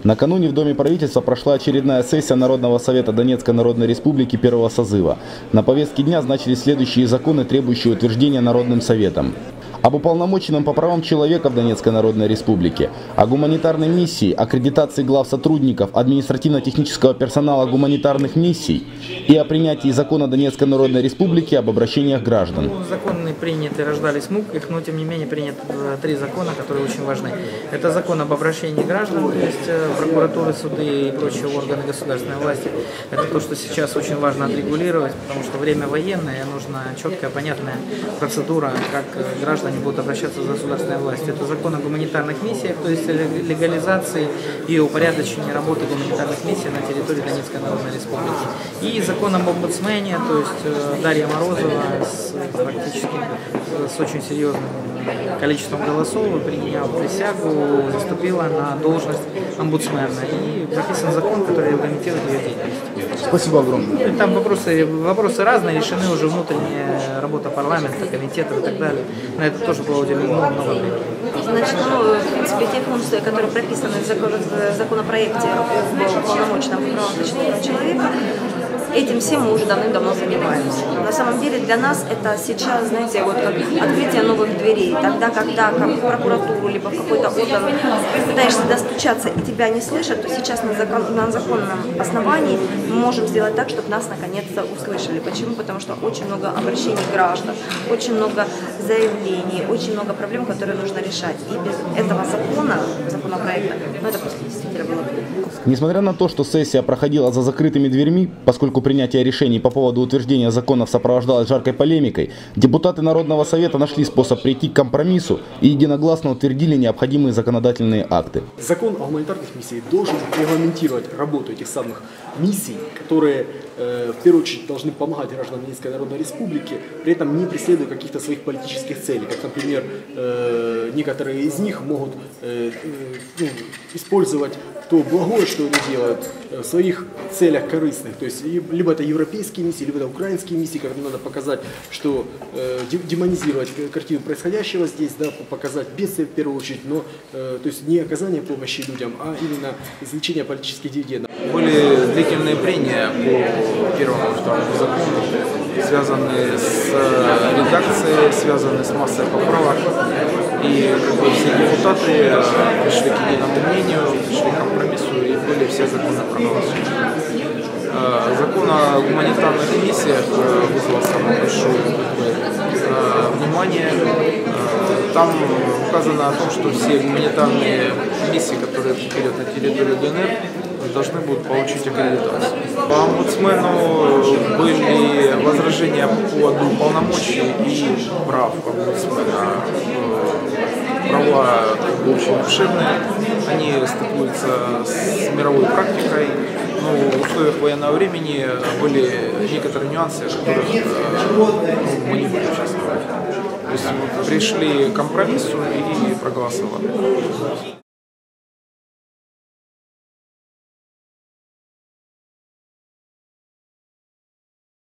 Накануне в Доме правительства прошла очередная сессия Народного совета Донецкой Народной Республики первого созыва. На повестке дня значились следующие законы, требующие утверждения Народным советом: об уполномоченном по правам человека в Донецкой Народной Республике, о гуманитарной миссии, аккредитации глав сотрудников, административно-технического персонала гуманитарных миссий и о принятии закона Донецкой Народной Республики об обращениях граждан. Законы приняты, рождались в муках, но тем не менее приняты три закона, которые очень важны. Это закон об обращении граждан, то есть прокуратуры, суды и прочие органы государственной власти. Это то, что сейчас очень важно отрегулировать, потому что время военное, нужна четкая, понятная процедура, как граждане будут обращаться в государственной власти. Это закон о гуманитарных миссиях, то есть легализации и упорядочении работы гуманитарных миссий на территории Донецкой Народной Республики. И закон об омбудсмене, то есть Дарья Морозова практически с очень серьезным количеством голосов, приняв присягу, заступила на должность омбудсмена. И прописан закон, который регламентирует ее деятельность. Спасибо огромное. Там вопросы разные, решены уже внутренняя работа парламента, комитетов и так далее. На это тоже было уделено много времени. Значит, в принципе, те функции, которые прописаны в законопроекте об уполномоченном по правам человека, этим всем мы уже давным-давно занимаемся. На самом деле для нас это сейчас, знаете, вот как открытие новых дверей. Тогда, когда как в прокуратуру, либо в какой-то орган пытаешься достучаться и тебя не слышат, то сейчас на законном основании мы можем сделать так, чтобы нас наконец-то услышали. Почему? Потому что очень много обращений граждан, очень много заявлений, очень много проблем, которые нужно решать. И без этого законопроекта, это просто действительно было бы. Несмотря на то, что сессия проходила за закрытыми дверьми, поскольку принятие решений по поводу утверждения законов сопровождалось жаркой полемикой, депутаты Народного совета нашли способ прийти к компромиссу и единогласно утвердили необходимые законодательные акты. Закон о гуманитарных миссиях должен регламентировать работу этих самых миссий, которые в первую очередь должны помогать гражданам Донецкой Народной Республики, при этом не преследуя каких-то своих политических целей, как, например, некоторые из них могут использовать то благое, что они делают, в своих целях корыстных. То есть либо это европейские миссии, либо это украинские миссии, когда надо показать, что демонизировать картину происходящего здесь, да, показать бедствие в первую очередь, но то есть не оказание помощи людям, а именно извлечение политических дивидендов. Были длительные прения по первому и второму закону, связанные с редакцией, связанные с массой поправок. И все депутаты пришли к единому мнению, пришли к компромиссу и были все законы проголосованы. Закон о гуманитарных миссиях вызвал самое большое внимание. Там указано о том, что все гуманитарные миссии, которые приходят на территорию ДНР, должны будут получить аккредитацию. По омбудсмену были возражения по поводу полномочий и прав омбудсмена. Права очень обширные, они стыкуются с мировой практикой, но в условиях военного времени были некоторые нюансы, о которых мы не будем сейчас говорить. То есть мы пришли к компромиссу и проголосовали.